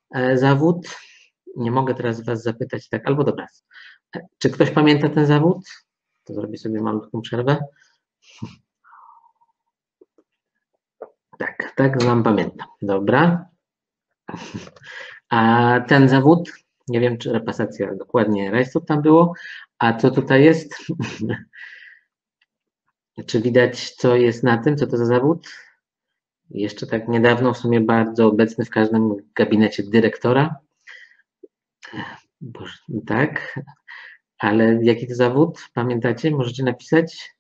zawód. Nie mogę teraz Was zapytać, tak, albo dobra. Czy ktoś pamięta ten zawód? To zrobię sobie malutką przerwę. Tak, tak, pamiętam. Dobra. A ten zawód, nie wiem, czy repasacja dokładnie rejestru tam było, a co tutaj jest? Czy widać, co jest na tym, co to za zawód? Jeszcze tak niedawno, w sumie bardzo obecny w każdym gabinecie dyrektora. Boże, tak, ale jaki to zawód? Pamiętacie? Możecie napisać?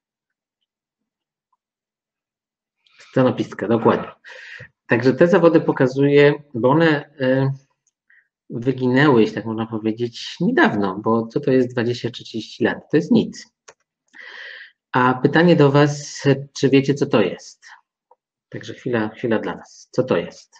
Scenopistka, dokładnie. Także te zawody pokazuję, bo one wyginęły, jeśli tak można powiedzieć, niedawno, bo co to jest 20-30 lat? To jest nic. A pytanie do Was, czy wiecie, co to jest? Także chwila dla Was. Co to jest?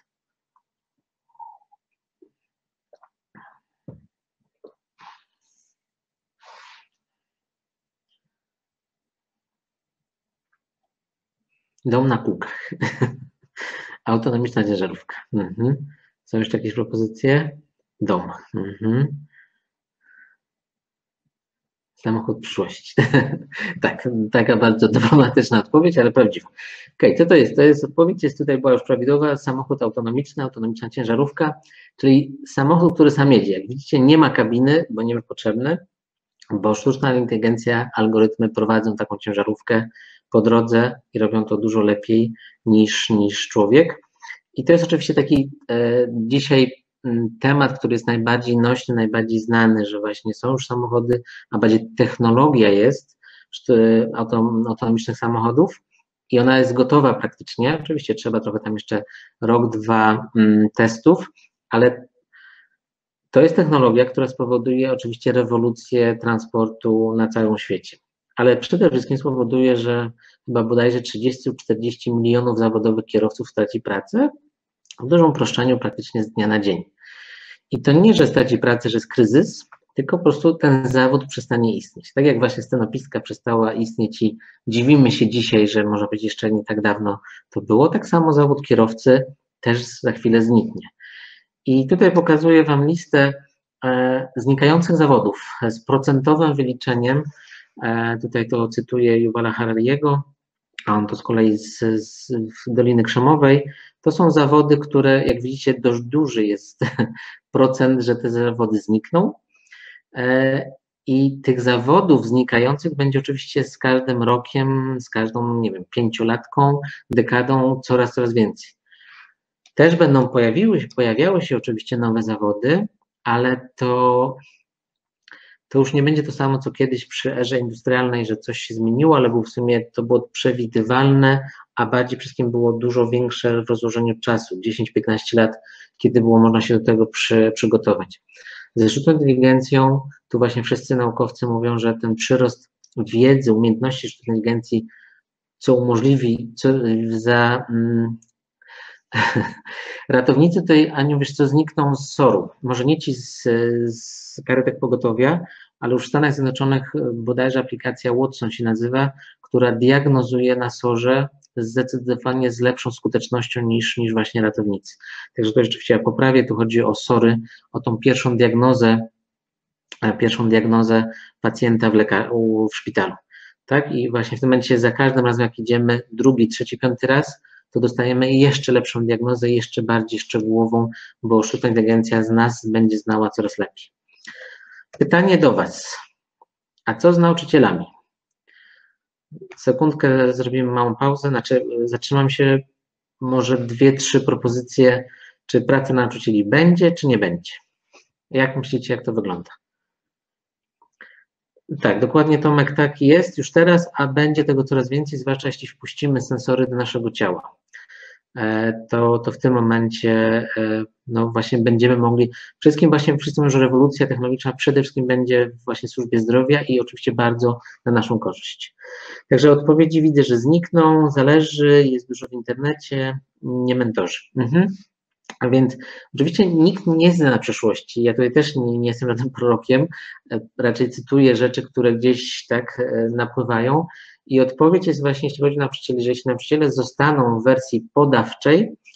Dom na kółkach. Autonomiczna ciężarówka. Są jeszcze jakieś propozycje? Dom. Samochód przyszłości. Tak, taka bardzo dyplomatyczna odpowiedź, ale prawdziwa. Okej, co to jest? To jest odpowiedź, była już prawidłowa, samochód autonomiczny, autonomiczna ciężarówka, czyli samochód, który sam jedzie. Jak widzicie, nie ma kabiny, bo nie ma potrzebny, bo sztuczna inteligencja, algorytmy prowadzą taką ciężarówkę po drodze i robią to dużo lepiej niż człowiek. I to jest oczywiście taki dzisiaj temat, który jest najbardziej nośny, najbardziej znany, że właśnie są już samochody, a bardziej technologia jest autonomicznych samochodów i ona jest gotowa praktycznie. Oczywiście trzeba trochę tam jeszcze rok, dwa testów, ale to jest technologia, która spowoduje oczywiście rewolucję transportu na całym świecie. Ale przede wszystkim spowoduje, że chyba bodajże 30-40 milionów zawodowych kierowców straci pracę, w dużym uproszczeniu praktycznie z dnia na dzień. I to nie, że straci pracę, że jest kryzys, tylko po prostu ten zawód przestanie istnieć. Tak jak właśnie scenopistka przestała istnieć i dziwimy się dzisiaj, że może być jeszcze nie tak dawno to było, tak samo zawód kierowcy też za chwilę zniknie. I tutaj pokazuję Wam listę znikających zawodów z procentowym wyliczeniem. Tutaj to cytuję Yuvala Harariego, a on to z kolei z Doliny Krzemowej. To są zawody, które, jak widzicie, dość duży jest procent, że te zawody znikną. I tych zawodów znikających będzie oczywiście z każdym rokiem, z każdą, nie wiem, 5-latką, dekadą coraz więcej. Też będą pojawiały się oczywiście nowe zawody, ale to już nie będzie to samo, co kiedyś przy erze industrialnej, że coś się zmieniło, ale w sumie to było przewidywalne, a bardziej wszystkim było dużo większe w rozłożeniu czasu, 10-15 lat, kiedy było można się do tego przygotować. Ze sztuczną inteligencją, tu właśnie wszyscy naukowcy mówią, że ten przyrost wiedzy, umiejętności sztucznej inteligencji, co umożliwi, ratownicy tutaj, Aniu, wiesz co, znikną z SOR-u. Może nie ci z karetek pogotowia, ale już w Stanach Zjednoczonych bodajże aplikacja Watson się nazywa, która diagnozuje na SOR-ze zdecydowanie z lepszą skutecznością niż właśnie ratownicy. Także to rzeczywiście ja poprawię, tu chodzi o SOR-y, o tą pierwszą diagnozę pacjenta w szpitalu. Tak? I właśnie w tym momencie za każdym razem, jak idziemy drugi, trzeci, piąty raz, to dostajemy jeszcze lepszą diagnozę, jeszcze bardziej szczegółową, bo sztuczna inteligencja z nas będzie znała coraz lepiej. Pytanie do Was. A co z nauczycielami? Sekundkę zrobimy małą pauzę, zatrzymam się, może 2-3 propozycje, czy praca nauczycieli będzie, czy nie będzie. Jak myślicie, jak to wygląda? Tak, dokładnie, Tomek, tak jest już teraz, a będzie tego coraz więcej, zwłaszcza jeśli wpuścimy sensory do naszego ciała. To w tym momencie no właśnie będziemy mogli, wszyscy mówią, że rewolucja technologiczna przede wszystkim będzie właśnie w służbie zdrowia i oczywiście bardzo na naszą korzyść. Także odpowiedzi widzę, że znikną, zależy, jest dużo w internecie, nie mentorzy. A więc oczywiście nikt nie zna przyszłości, ja tutaj też nie jestem żadnym prorokiem, raczej cytuję rzeczy, które gdzieś tak napływają i odpowiedź jest właśnie, jeśli chodzi o nauczycieli, że jeśli nauczyciele zostaną w wersji podawczej,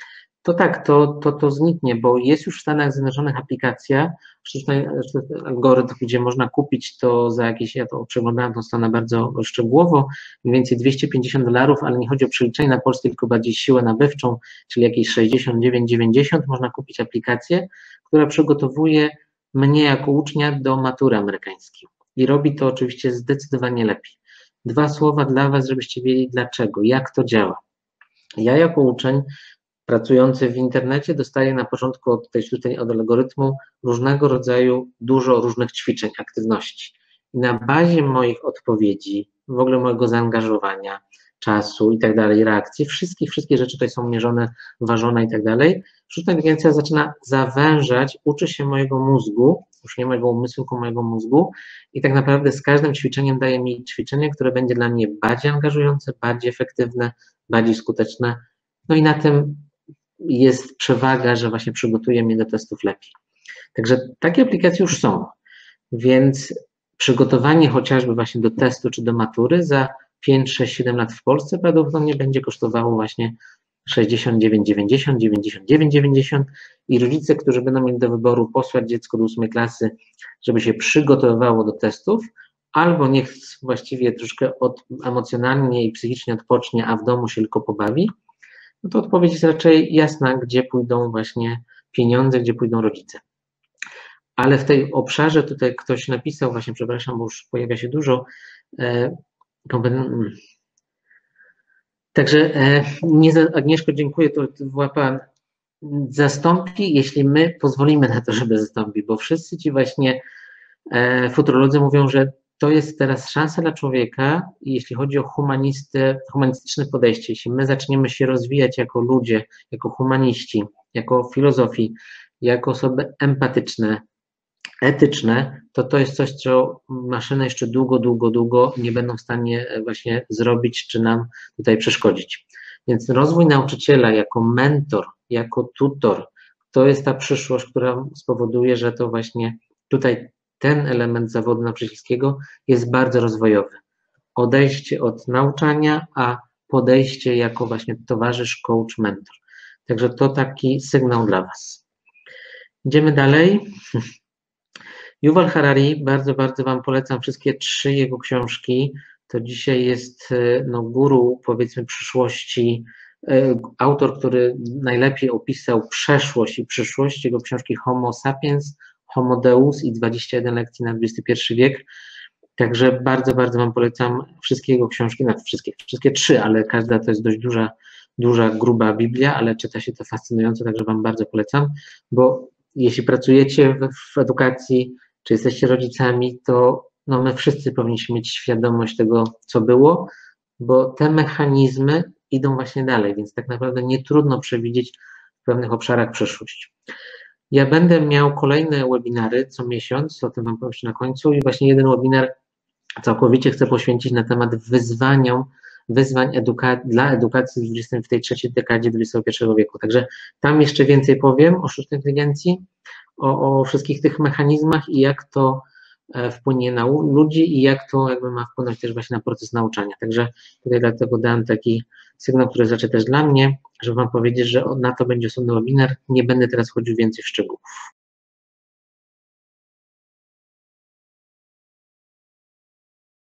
to tak, to zniknie, bo jest już w Stanach Zjednoczonych aplikacja, sztuczny algorytm, gdzie można kupić to za jakieś, ja to przeglądałem tą stronę bardzo szczegółowo, mniej więcej $250, ale nie chodzi o przeliczenie na polskie, tylko bardziej siłę nabywczą, czyli jakieś 69,90 można kupić aplikację, która przygotowuje mnie jako ucznia do matury amerykańskiej. I robi to oczywiście zdecydowanie lepiej. 2 słowa dla Was, żebyście wiedzieli dlaczego, jak to działa. Ja jako uczeń pracujący w internecie dostaję na początku od algorytmu różnego rodzaju, dużo różnych ćwiczeń, aktywności. I na bazie moich odpowiedzi, w ogóle mojego zaangażowania, czasu i tak dalej, reakcji, wszystkie rzeczy tutaj są mierzone, ważone i tak dalej, sztuczna inteligencja zaczyna zawężać, uczy się mojego mózgu, już nie mojego umysłu, tylko mojego mózgu i tak naprawdę z każdym ćwiczeniem daje mi ćwiczenie, które będzie dla mnie bardziej angażujące, bardziej efektywne, bardziej skuteczne. No i na tym jest przewaga, że właśnie przygotuje mnie do testów lepiej. Także takie aplikacje już są, więc przygotowanie chociażby właśnie do testu czy do matury za 5, 6, 7 lat w Polsce prawdopodobnie będzie kosztowało właśnie 69,90, 99,90 i rodzice, którzy będą mieli do wyboru posłać dziecko do 8 klasy, żeby się przygotowywało do testów, albo niech właściwie troszkę emocjonalnie i psychicznie odpocznie, a w domu się tylko pobawi, no to odpowiedź jest raczej jasna, gdzie pójdą właśnie pieniądze, gdzie pójdą rodzice. Ale w tej obszarze tutaj ktoś napisał, właśnie przepraszam, bo już pojawia się dużo, także Agnieszko, dziękuję, to była zastąpi, jeśli my pozwolimy na to, żeby zastąpi, bo wszyscy ci właśnie futurolodzy mówią, że to jest teraz szansa dla człowieka, jeśli chodzi o humanistyczne podejście. Jeśli my zaczniemy się rozwijać jako ludzie, jako humaniści, jako filozofi, jako osoby empatyczne, etyczne, to jest coś, co maszyny jeszcze długo nie będą w stanie właśnie zrobić, czy nam tutaj przeszkodzić. Więc rozwój nauczyciela jako mentor, jako tutor, to jest ta przyszłość, która spowoduje, że to właśnie tutaj ten element zawodu nauczycielskiego jest bardzo rozwojowy. Odejście od nauczania, a podejście jako właśnie towarzysz, coach, mentor. Także to taki sygnał dla Was. Idziemy dalej. Yuval Harari, bardzo Wam polecam wszystkie 3 jego książki. To dzisiaj jest guru, powiedzmy, przyszłości, autor, który najlepiej opisał przeszłość i przyszłość. Jego książki Homo sapiens, Homo Deus i 21 lekcji na XXI wiek. Także bardzo Wam polecam wszystkie jego książki, wszystkie 3, ale każda to jest dość duża, gruba Biblia, ale czyta się to fascynująco, także Wam bardzo polecam, bo jeśli pracujecie w edukacji, czy jesteście rodzicami, to my wszyscy powinniśmy mieć świadomość tego, co było, bo te mechanizmy idą właśnie dalej, więc tak naprawdę nie trudno przewidzieć w pewnych obszarach przyszłość. Ja będę miał kolejne webinary co miesiąc, o tym Wam powiem jeszcze na końcu i właśnie jeden webinar całkowicie chcę poświęcić na temat wyzwań dla edukacji w tej trzeciej dekadzie XXI wieku. Także tam jeszcze więcej powiem o sztucznej inteligencji, o wszystkich tych mechanizmach i jak to wpłynie na ludzi i jak to ma wpłynąć też właśnie na proces nauczania. Także tutaj dlatego dałem taki sygnał, który znaczy też dla mnie, żeby Wam powiedzieć, że na to będzie osobny webinar. Nie będę teraz wchodził więcej w szczegółów.